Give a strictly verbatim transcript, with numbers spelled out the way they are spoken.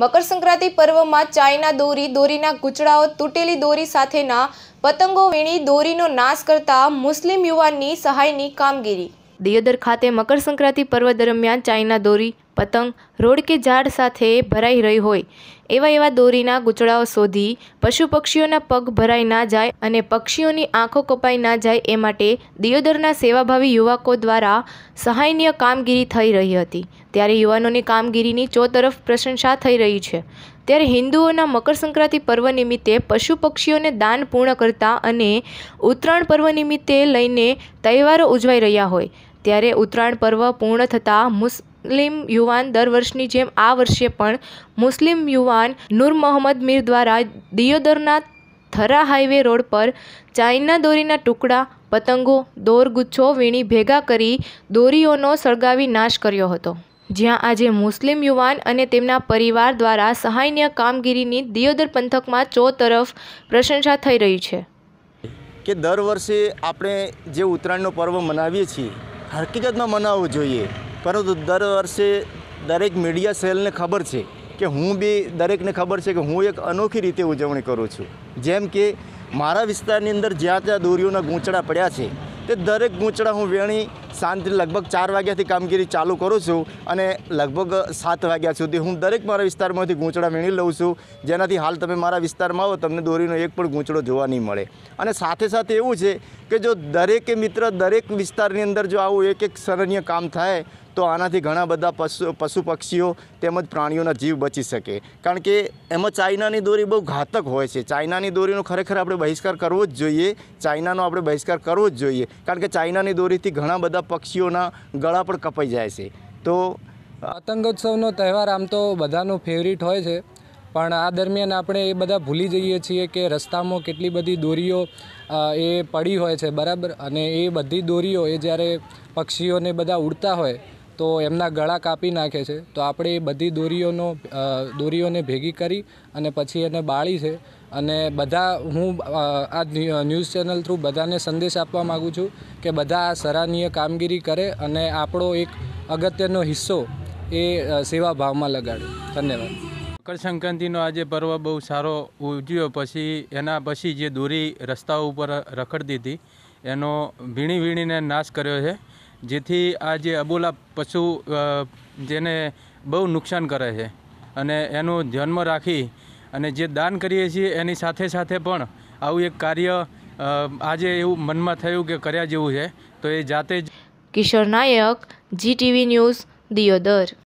મકર સંક્રાંતિ પર્વમાં ચાઇના દોરી દોરીના ગૂંચળાઓ તૂટેલી દોરી સાથેના પતંગો વીણી દોરીનો નાશ કરતા મુસ્લિમ યુવાનની સહાયની કામગીરી। દિયોદર ખાતે મકર સંક્રાંતિ પર્વ દરમિયાન ચાઇના દોરી પતંગ રોડ કે ઝાડ સાથે ભરાઈ રહી હોય એવા એવા દોરીના ગૂંચળાઓ શોધી પશુ પક્ષીઓના પગ ભરાઈ ના જાય અને પક્ષીઓની આંખો કપાઈ ના જાય એ માટે દિયોદરના સેવાભાવી યુવકો દ્વારા સહાયનીય કામગીરી થઈ રહી હતી। ત્યારે યુવાનોની કામગીરીની ચોતરફ પ્રશંસા થઈ રહી છે। ત્યારે હિન્દુઓના મકર સંક્રાંતિ પર્વ નિમિત્તે પશુ પક્ષીઓને દાન પૂર્ણ કરતા અને ઉત્તરાયણ પર્વ નિમિત્તે લઈને તહેવારો ઉજવાઈ રહ્યા હોય ત્યારે ઉત્તરાયણ પર્વ પૂર્ણ થતાં મુસ્લિમ યુવાન દર વર્ષની જેમ આ વર્ષે પણ મુસ્લિમ યુવાન નૂર મોહમ્મદ મીર દ્વારા દિયોદરના થરા હાઈવે રોડ પર ચાઇના દોરીના ટુકડા પતંગો દોરગુચ્છો વીણી ભેગા કરી દોરીઓનો સળગાવી નાશ કર્યો હતો, જ્યાં આજે મુસ્લિમ યુવાન અને તેમના પરિવાર દ્વારા સહાયનીય કામગીરીની દિયોદર પંથકમાં ચોતરફ પ્રશંસા થઈ રહી છે કે દર વર્ષે આપણે જે ઉત્તરાયણનો પર્વ મનાવીએ છીએ હકીકતમાં મનાવવું જોઈએ, પરંતુ દર વર્ષે દરેક મીડિયા સેલને ખબર છે કે હું બી દરેકને ખબર છે કે હું એક અનોખી રીતે ઉજવણી કરું છું। જેમ કે મારા વિસ્તારની અંદર જ્યાં ત્યાં દોરીઓના ગૂંચળા પડ્યા છે તે દરેક ગૂંચળા હું વેણી સાંજે લગભગ ચાર વાગ્યાથી કામગીરી ચાલુ કરું છું અને લગભગ સાત વાગ્યા સુધી હું દરેક મારા વિસ્તારમાંથી ગૂંચળા વેણી લઉં છું, જેનાથી હાલ તમે મારા વિસ્તારમાં આવો તમને દોરીનો એક પણ ગૂંચળો જોવા નહીં મળે। અને સાથે સાથે એવું છે કે જો દરેકે મિત્ર દરેક વિસ્તારની અંદર જો આવું એક એક સરાહનીય કામ થાય તો આનાથી ઘણા બધા પશુ પશુ પક્ષીઓ તેમજ પ્રાણીઓના જીવ બચી શકે, કારણ કે એમાં ચાઇનાની દોરી બહુ ઘાતક હોય છે। ચાઇનાની દોરીનો ખરેખર આપણે બહિષ્કાર કરવો જ જોઈએ, ચાઇનાનો આપણે બહિષ્કાર કરવો જ જોઈએ, કારણ કે ચાઇનાની દોરીથી ઘણા બધા પક્ષીઓના ગળા પણ કપાઈ જાય છે। તો પતંગોત્સવનો તહેવાર આમ તો બધાનો ફેવરિટ હોય છે, પણ આ દરમિયાન આપણે એ બધા ભૂલી જઈએ છીએ કે રસ્તામાં કેટલી બધી દોરીઓ એ પડી હોય છે, બરાબર, અને એ બધી દોરીઓ એ જ્યારે પક્ષીઓને બધા ઉડતા હોય તો એમના ગળા કાપી નાખે છે। તો આપણે એ બધી દોરીઓનો દોરીઓને ભેગી કરી અને પછી એને બાળી છે અને બધા હું આ ન્યૂઝ ચેનલ થ્રુ બધાને સંદેશ આપવા માગું છું કે બધા આ સરાહનીય કામગીરી કરે અને આપણો એક અગત્યનો હિસ્સો એ સેવા ભાવમાં લગાડે। ધન્યવાદ। મકર સંક્રાંતિનો આજે પર્વ બહુ સારો ઉજવ્યો, પછી એના પછી જે દોરી રસ્તાઓ ઉપર રખડતી હતી એનો વીણી વીણીને નાશ કર્યો છે, જેથી આ જે અબોલા પશુ જેને બહુ નુકસાન કરે છે અને એનું ધ્યાનમાં રાખી અને જે દાન કરીએ છીએ એની સાથે સાથે પણ આવું એક કાર્ય આજે એવું મનમાં થયું કે કર્યા જેવું છે, તો એ જાતે જ। Kishor Nayak, GTV news, Deodar.